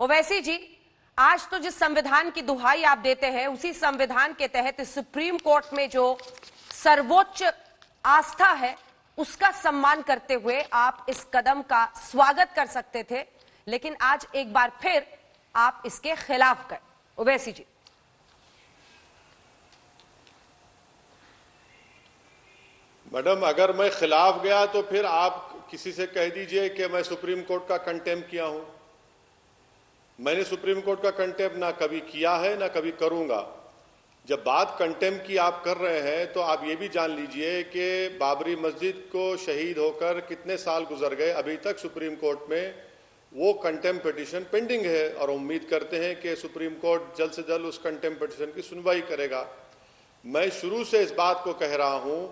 ओवैसी जी, आज तो जिस संविधान की दुहाई आप देते हैं उसी संविधान के तहत सुप्रीम कोर्ट में जो सर्वोच्च आस्था है उसका सम्मान करते हुए आप इस कदम का स्वागत कर सकते थे, लेकिन आज एक बार फिर आप इसके खिलाफ गए। ओवैसी जी, मैडम, अगर मैं खिलाफ गया तो फिर आप किसी से कह दीजिए कि मैं सुप्रीम कोर्ट का कंटेम्प्ट किया हूं। मैंने सुप्रीम कोर्ट का कंटेम्प्ट ना कभी किया है ना कभी करूंगा। जब बात कंटेम्प्ट की आप कर रहे हैं तो आप ये भी जान लीजिए कि बाबरी मस्जिद को शहीद होकर कितने साल गुजर गए, अभी तक सुप्रीम कोर्ट में वो कंटेम्प्ट पिटीशन पेंडिंग है और उम्मीद करते हैं कि सुप्रीम कोर्ट जल्द से जल्द उस कंटेम्प्ट पिटीशन की सुनवाई करेगा। मैं शुरू से इस बात को कह रहा हूं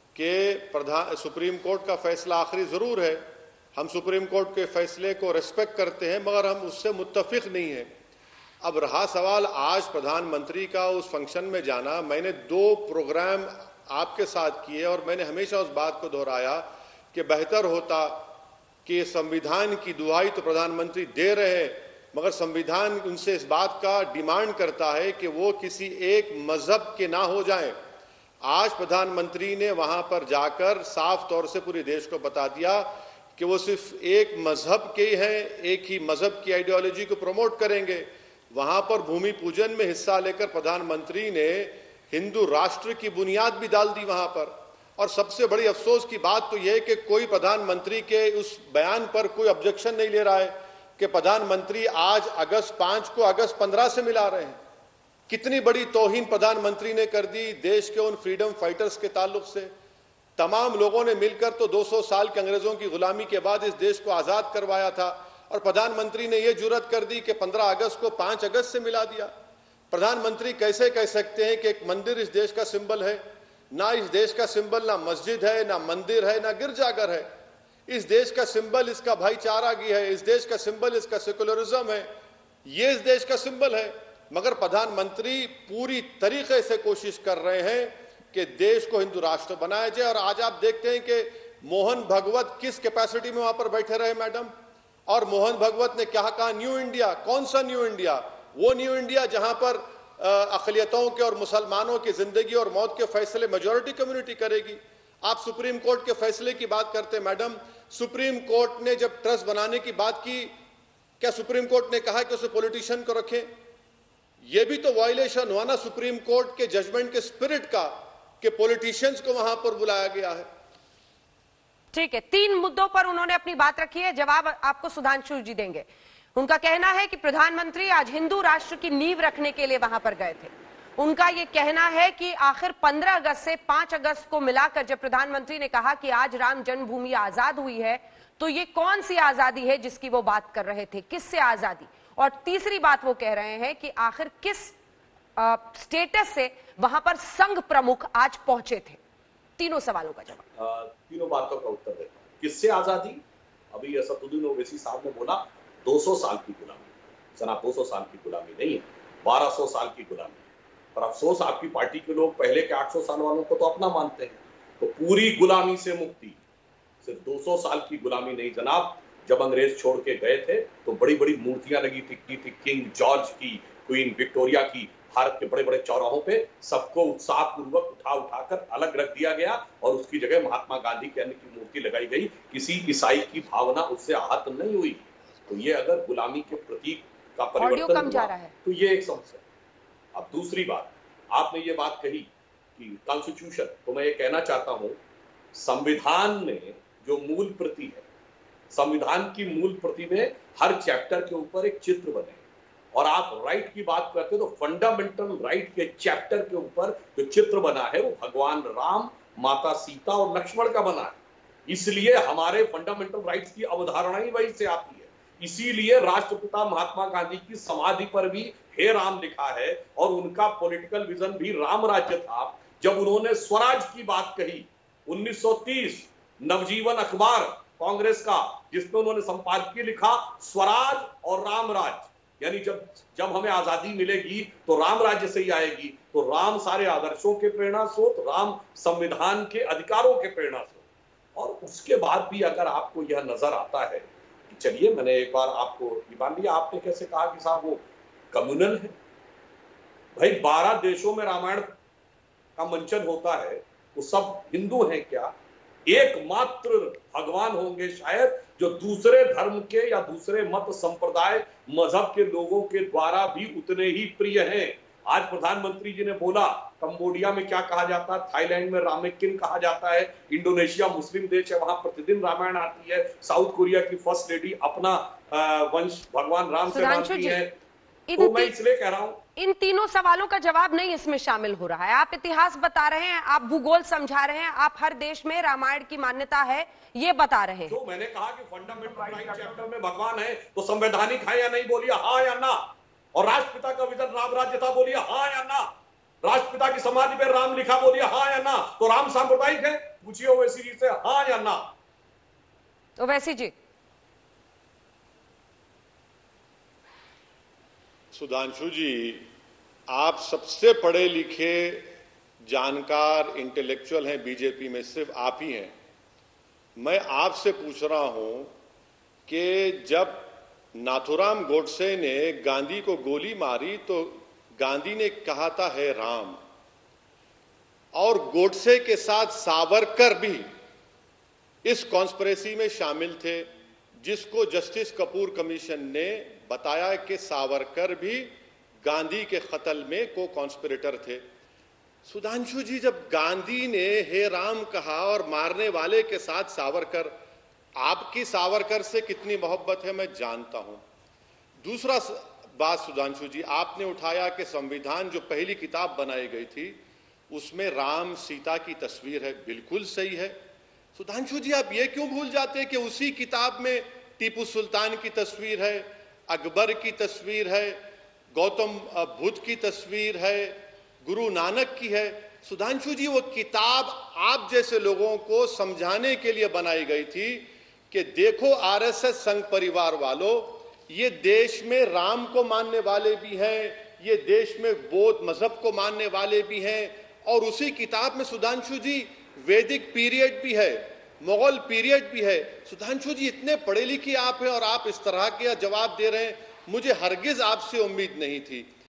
कि सुप्रीम कोर्ट का फैसला आखिरी जरूर है, हम सुप्रीम कोर्ट के फैसले को रिस्पेक्ट करते हैं, मगर हम उससे मुत्तफिक नहीं हैं। अब रहा सवाल आज प्रधानमंत्री का उस फंक्शन में जाना, मैंने 2 प्रोग्राम आपके साथ किए और मैंने हमेशा उस बात को दोहराया कि बेहतर होता कि संविधान की दुहाई तो प्रधानमंत्री दे रहे हैं, मगर संविधान उनसे इस बात का डिमांड करता है कि वो किसी एक मजहब के ना हो जाएं। आज प्रधानमंत्री ने वहां पर जाकर साफ तौर से पूरे देश को बता दिया कि वो सिर्फ एक मजहब के हैं, एक ही मजहब की आइडियोलॉजी को प्रमोट करेंगे। वहां पर भूमि पूजन में हिस्सा लेकर प्रधानमंत्री ने हिंदू राष्ट्र की बुनियाद भी डाल दी वहां पर। और सबसे बड़ी अफसोस की बात तो यह कि कोई प्रधानमंत्री के उस बयान पर कोई ऑब्जेक्शन नहीं ले रहा है कि प्रधानमंत्री आज अगस्त 5 को अगस्त 15 से मिला रहे हैं। कितनी बड़ी तौहीन प्रधानमंत्री ने कर दी देश के उन फ्रीडम फाइटर्स के ताल्लुक से। तमाम लोगों ने मिलकर तो 200 साल के अंग्रेजों की गुलामी के बाद इस देश को आजाद करवाया था और प्रधानमंत्री ने यह जुर्रत कर दी कि 15 अगस्त को 5 अगस्त से मिला दिया। प्रधानमंत्री कैसे कह सकते हैं कि एक मंदिर इस देश का सिंबल है? ना इस देश का सिंबल ना मस्जिद है, ना मंदिर है, ना गिरजाघर है। इस देश का सिंबल इसका भाईचारागी है, इस देश का सिंबल इसका सेकुलरिज्म है, ये इस देश का सिंबल है। मगर प्रधानमंत्री पूरी तरीके से कोशिश कर रहे हैं कि देश को हिंदू राष्ट्र बनाया जाए। और आज आप देखते हैं कि मोहन भगवत किस कैपेसिटी में वहां पर बैठे रहे मैडम, और मोहन भगवत ने क्या कहा? New India. कौन सा न्यू इंडिया? वो न्यू इंडिया जहां पर अक़लियतों के और मुसलमानों की जिंदगी और मौत के फैसले मेजॉरिटी कम्युनिटी करेगी। आप सुप्रीम कोर्ट के फैसले की बात करते हैं मैडम, सुप्रीम कोर्ट ने जब ट्रस्ट बनाने की बात की, क्या सुप्रीम कोर्ट ने कहा कि उसे पॉलिटिशियन को रखें? यह भी तो वायलेशन हुआ ना सुप्रीम कोर्ट के जजमेंट के स्पिरिट का कि पॉलिटिशियंस को वहां पर बुलाया गया है। ठीक है, 3 मुद्दों पर उन्होंने अपनी बात रखी है, जवाब आपको सुधांशु जी देंगे। उनका कहना है कि प्रधानमंत्री आज हिंदू राष्ट्र की नींव रखने के लिए वहां पर गए थे। उनका यह कहना है कि आखिर 15 अगस्त से 5 अगस्त को मिलाकर जब प्रधानमंत्री ने कहा कि आज राम जन्मभूमि आजाद हुई है, तो ये कौन सी आजादी है जिसकी वो बात कर रहे थे? किससे आजादी? और तीसरी बात वो कह रहे हैं कि आखिर किस स्टेटस से वहां पर संघ प्रमुख आज पहुंचे थे? तीनों सवालों का जवाब। तीनों बातों का उत्तर देता हूं। किससे आजादी? अभी असदुद्दीन ओवैसी साहब ने बोला 200 साल की गुलामी। सना 200 साल की गुलामी नहीं है, 1200 साल की गुलामी। पर अफसोस आपकी पार्टी के लोग पहले के 800 साल वालों को तो अपना मानते हैं। तो पूरी गुलामी से मुक्ति सिर्फ 200 साल की गुलामी नहीं जनाब। जब अंग्रेज छोड़ के गए थे तो बड़ी बड़ी मूर्तियां लगी थी किंग जॉर्ज की, क्वीन विक्टोरिया की। भारत के बड़े बड़े चौराहों पे सबको उत्साह पूर्वक उठाकर अलग रख दिया गया और उसकी जगह महात्मा गांधी के अन्य की मूर्ति लगाई गई। किसी ईसाई की भावना उससे आहत नहीं हुई। तो ये अगर गुलामी के प्रतीक का परिवर्तन कम जा रहा है तो ये एक समस्या। अब दूसरी बात, आपने ये बात कही कि कॉन्स्टिट्यूशन, तो मैं ये कहना चाहता हूं संविधान में जो मूल प्रति है, संविधान की मूल प्रति में हर चैप्टर के ऊपर एक चित्र बने। और आप राइट की बात करते हो तो फंडामेंटल राइट के चैप्टर के ऊपर जो चित्र बना है वो भगवान राम, माता सीता और लक्ष्मण का बना है। इसलिए हमारे फंडामेंटल राइट्स की अवधारणा ही वही से आती है। इसीलिए राष्ट्रपिता महात्मा गांधी की समाधि पर भी हे राम लिखा है और उनका पॉलिटिकल विजन भी राम राज्य था। जब उन्होंने स्वराज की बात कही 1930, नवजीवन अखबार कांग्रेस का, जिसमें उन्होंने संपादकीय लिखा स्वराज और राम राज्य, यानी जब हमें आजादी मिलेगी तो राम राज्य से ही आएगी। तो राम सारे आदर्शों के प्रेरणा स्रोत, राम संविधान के अधिकारों के प्रेरणा स्रोत। और उसके बाद भी अगर आपको यह नजर आता है कि चलिए, मैंने एक बार आपको मान लिया, आपने कैसे कहा कि साहब वो कम्युनल है? भाई 12 देशों में रामायण का मंचन होता है, वो सब हिंदू हैं क्या? एकमात्र भगवान होंगे शायद जो दूसरे धर्म के या दूसरे मत संप्रदाय मजहब के लोगों के द्वारा भी उतने ही प्रिय हैं। आज प्रधानमंत्री जी ने बोला, कंबोडिया में क्या कहा जाता है, थाईलैंड में रामेकिन कहा जाता है, इंडोनेशिया मुस्लिम देश है, वहां प्रतिदिन रामायण आती है, साउथ कोरिया की फर्स्ट लेडी अपना वंश भगवान राम से मानती है। तो मैं इसलिए कह रहा हूं, इन तीनों सवालों का जवाब नहीं इसमें शामिल हो रहा है। आप इतिहास बता रहे हैं, आप भूगोल समझा रहे हैं, आप हर देश में रामायण की मान्यता है ये बता रहे हैं। जो मैंने कहा कि फंडामेंटल राइट चैप्टर में भगवान है तो संवैधानिक है या नहीं, बोलिए हाँ या ना। और राष्ट्रपिता का विजन राम राज्य था, बोलिए हाँ या ना। राष्ट्रपिता की समाधि पे राम लिखा, बोलिए हाँ या ना। तो राम सांप्रदायिक है, पूछिए ओवैसी जी से हाँ या ना। ओवैसी जी। सुधांशु जी, आप सबसे पढ़े लिखे जानकार इंटेलेक्चुअल हैं बीजेपी में, सिर्फ आप ही हैं। मैं आपसे पूछ रहा हूं कि जब नाथुराम गोडसे ने गांधी को गोली मारी तो गांधी ने कहा था है राम, और गोडसे के साथ सावरकर भी इस कॉन्स्पिरेसी में शामिल थे, जिसको जस्टिस कपूर कमीशन ने बताया कि सावरकर भी गांधी के कत्ल में को कॉन्स्पिरेटर थे। सुधांशु जी, जब गांधी ने हे राम कहा और मारने वाले के साथ सावरकर, आपकी सावरकर से कितनी मोहब्बत है मैं जानता हूं। दूसरा बात सुधांशु जी, आपने उठाया कि संविधान जो पहली किताब बनाई गई थी उसमें राम सीता की तस्वीर है, बिल्कुल सही है। सुधांशु जी, आप ये क्यों भूल जाते हैं कि उसी किताब में टीपू सुल्तान की तस्वीर है, अकबर की तस्वीर है, गौतम बुद्ध की तस्वीर है, गुरु नानक की है। सुधांशु जी, वो किताब आप जैसे लोगों को समझाने के लिए बनाई गई थी कि देखो आरएसएस संघ परिवार वालों, ये देश में राम को मानने वाले भी हैं, ये देश में बौद्ध मजहब को मानने वाले भी हैं, और उसी किताब में सुधांशु जी वैदिक पीरियड भी है, मुगल पीरियड भी है। सुधांशु जी, इतने पढ़े लिखे आप हैं और आप इस तरह के जवाब दे रहे हैं, मुझे हरगिज आपसे उम्मीद नहीं थी।